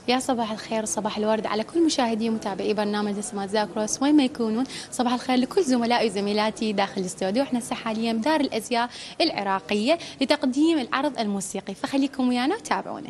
يا صباح الخير وصباح الورد على كل مشاهدي ومتابعي برنامج اسمها ذاكروس وين ما يكونون. صباح الخير لكل زملائي وزميلاتي داخل الاستوديو. احنا هسه حاليا بدار الازياء العراقيه لتقديم العرض الموسيقي، فخليكم ويانا وتابعونا.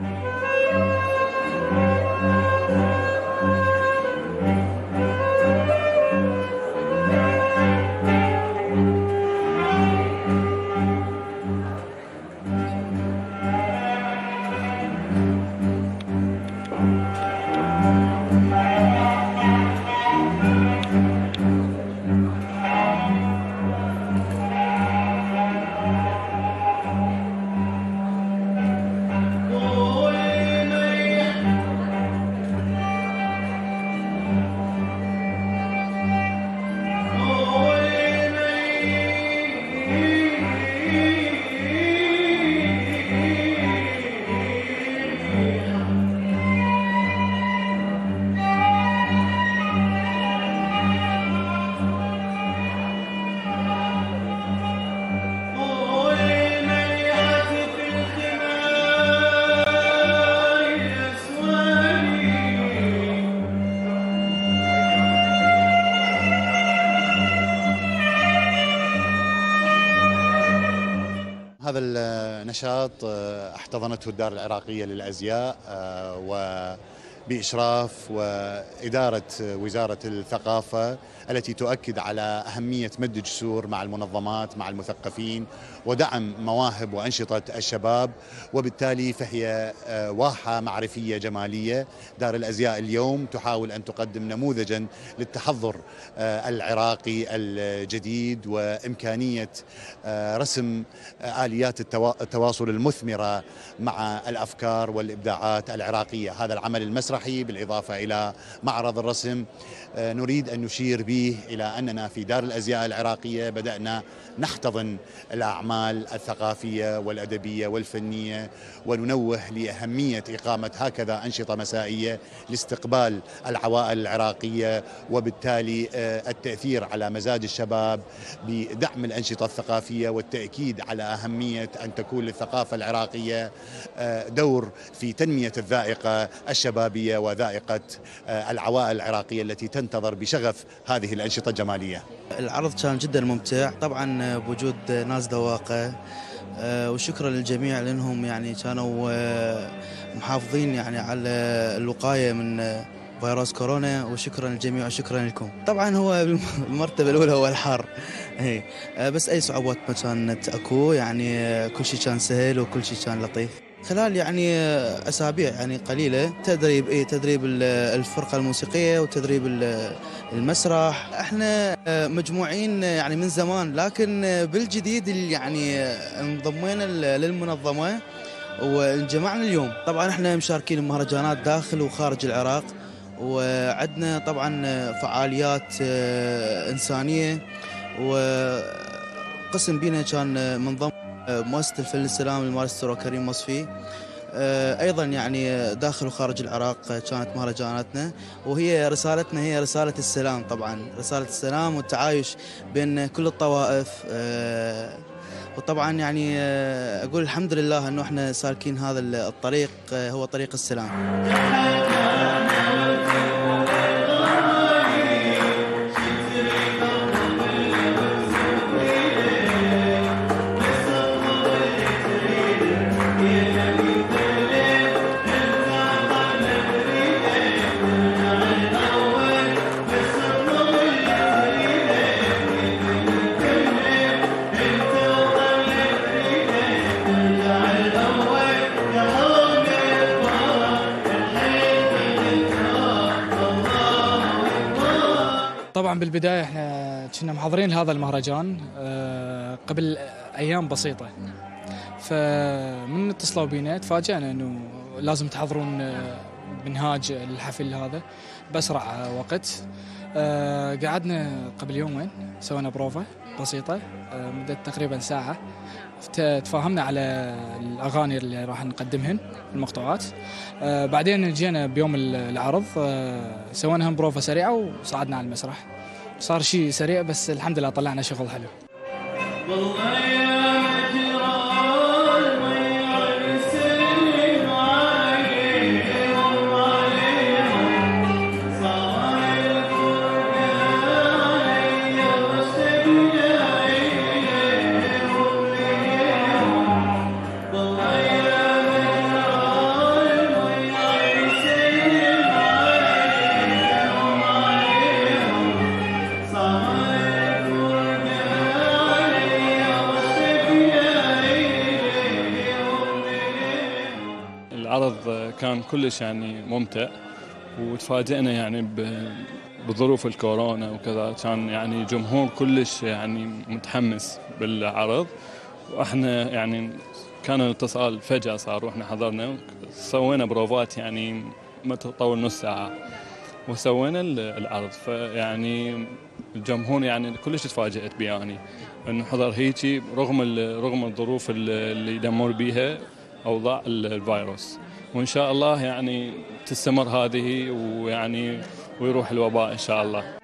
هذا النشاط احتضنته الدار العراقية للأزياء وبإشراف وإدارة وزارة الثقافة التي تؤكد على أهمية مد جسور مع المنظمات مع المثقفين ودعم مواهب وأنشطة الشباب، وبالتالي فهي واحة معرفية جمالية. دار الأزياء اليوم تحاول أن تقدم نموذجا للتحضر العراقي الجديد وإمكانية رسم آليات التواصل المثمرة مع الأفكار والإبداعات العراقية. هذا العمل المسرحي بالإضافة إلى معرض الرسم نريد أن نشير به إلى أننا في دار الأزياء العراقية بدأنا نحتضن الأعمال الثقافية والأدبية والفنية، وننوه لأهمية إقامة هكذا أنشطة مسائية لاستقبال العوائل العراقية، وبالتالي التأثير على مزاج الشباب بدعم الأنشطة الثقافية والتأكيد على أهمية أن تكون للثقافة العراقية دور في تنمية الذائقة الشبابية وذائقة العوائل العراقية التي تنتظر بشغف هذه الأنشطة الجمالية. العرض كان جدا ممتع طبعا بوجود ناس ذواقة، وشكرا للجميع لأنهم يعني كانوا محافظين يعني على الوقاية من فيروس كورونا، وشكرا للجميع وشكرا لكم. طبعا هو المرتبة الأولى هو الحر، بس أي صعوبات ما كانت أكو، يعني كل شيء كان سهل وكل شيء كان لطيف. خلال يعني أسابيع يعني قليلة تدريب الفرقة الموسيقية وتدريب المسرح. احنا مجموعين يعني من زمان، لكن بالجديد يعني انضمينا للمنظمة وانجمعنا اليوم. طبعا احنا مشاركين بمهرجانات داخل وخارج العراق، وعندنا طبعا فعاليات إنسانية، وقسم بينا كان منضم مؤسسة الفن السلام الماسترو كريم مصفي. أيضا يعني داخل وخارج العراق كانت مهرجاناتنا، وهي رسالتنا هي رسالة السلام، طبعا رسالة السلام والتعايش بين كل الطوائف. وطبعا يعني أقول الحمد لله أنه احنا سالكين هذا الطريق، هو طريق السلام. طبعا بالبداية احنا كنا محضرين لهذا المهرجان قبل أيام بسيطة، فمن اتصلوا بينا تفاجأنا انه لازم تحضرون منهاج الحفل هذا بأسرع وقت. قعدنا قبل يومين سوينا بروفة بسيطة مدة تقريبا ساعة، تفاهمنا على الأغاني اللي راح نقدمهن المقطوعات. بعدين جينا بيوم العرض سوينا هم بروفة سريعة وصعدنا على المسرح. صار شيء سريع بس الحمد لله طلعنا شغل حلو. العرض كان كلش يعني ممتع، وتفاجئنا يعني بظروف الكورونا وكذا، كان يعني جمهور كلش يعني متحمس بالعرض، واحنا يعني كان الاتصال فجأة صار واحنا حضرنا، سوينا بروفات يعني ما تطول نص ساعة وسوينا العرض. فيعني الجمهور يعني كلش تفاجأت بي يعني انه حضر هيجي رغم الظروف اللي يدمر بيها اوضاع الفيروس. وان شاء الله يعني تستمر هذه ويعني ويروح الوباء ان شاء الله.